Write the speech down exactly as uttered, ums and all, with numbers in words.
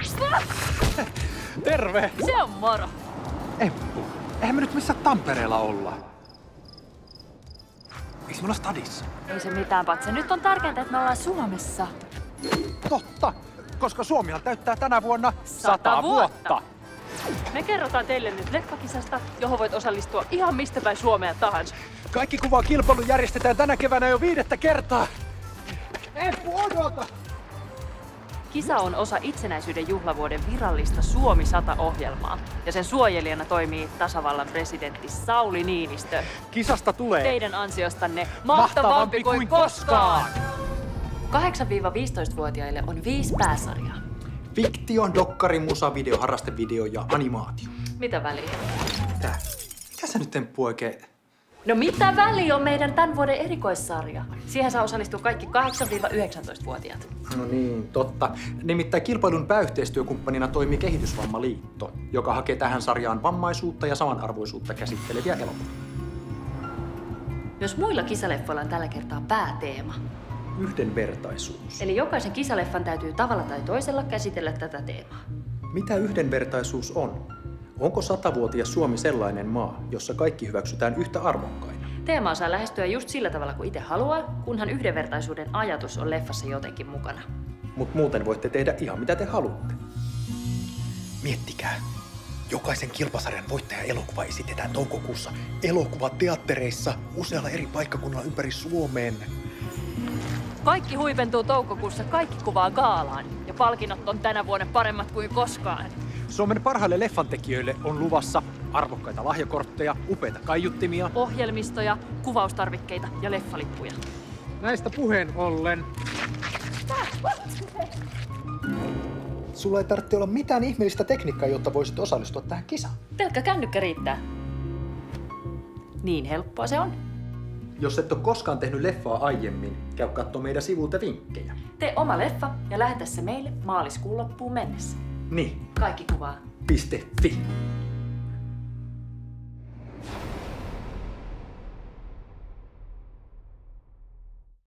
Terve! Se on moro. Emppu, eihän me nyt missä Tampereella olla. Miksi me ollaan stadissa? Ei se mitään, patse. Nyt on tärkeintä, että me ollaan Suomessa. Totta, koska Suomihan täyttää tänä vuonna Sata vuotta. Me kerrotaan teille nyt leffakisasta, johon voit osallistua ihan mistä päin Suomea tahansa. Kaikki kuvakilpailu järjestetään tänä keväänä jo viidettä kertaa. Emppu, odota! Kisa on osa itsenäisyyden juhlavuoden virallista Suomi sata-ohjelmaa. Ja sen suojelijana toimii tasavallan presidentti Sauli Niinistö. Kisasta tulee Teidän ansiostanne mahtavampi kuin koskaan! kahdeksan viisitoista-vuotiaille on viisi pääsarjaa. Fiktio, dokkari, musa, video, harrastevideo ja animaatio. Mitä väliä? Tää. Mikä sä nyt Emppu oikein? No mitä väliä on meidän tämän vuoden erikoissarja? Siihen saa osallistua kaikki kahdeksan yhdeksäntoista-vuotiaat. No niin, totta. Nimittäin kilpailun pääyhteistyökumppanina toimii Kehitysvammaliitto, joka hakee tähän sarjaan vammaisuutta ja samanarvoisuutta käsitteleviä elokuvia. Myös muilla kisaleffoilla on tällä kertaa pääteema. Yhdenvertaisuus. Eli jokaisen kisaleffan täytyy tavalla tai toisella käsitellä tätä teemaa. Mitä yhdenvertaisuus on? Onko satavuotias Suomi sellainen maa, jossa kaikki hyväksytään yhtä arvokkaina? Teemaa saa lähestyä just sillä tavalla kuin itse haluaa, kunhan yhdenvertaisuuden ajatus on leffassa jotenkin mukana. Mut muuten voitte tehdä ihan mitä te haluatte. Miettikää. Jokaisen kilpasarjan voittaja-elokuva esitetään toukokuussa elokuvateattereissa usealla eri paikkakunnalla ympäri Suomeen. Kaikki huipentuu toukokuussa, kaikki kuvaa gaalaan. Ja palkinnot on tänä vuonna paremmat kuin koskaan. Suomen parhaille leffantekijöille on luvassa arvokkaita lahjakortteja, upeita kaiuttimia, ohjelmistoja, kuvaustarvikkeita ja leffalippuja. Näistä puheen ollen. Sulla ei tarvitse olla mitään ihmeellistä tekniikkaa, jotta voisit osallistua tähän kisaan. Pelkkä kännykkä riittää. Niin helppoa se on. Jos et ole koskaan tehnyt leffaa aiemmin, käy katsomaan meidän sivuilta vinkkejä. Tee oma leffa ja lähetä se meille maaliskuun loppuun mennessä. Niin. Kaikki kuvaa. Piste fi.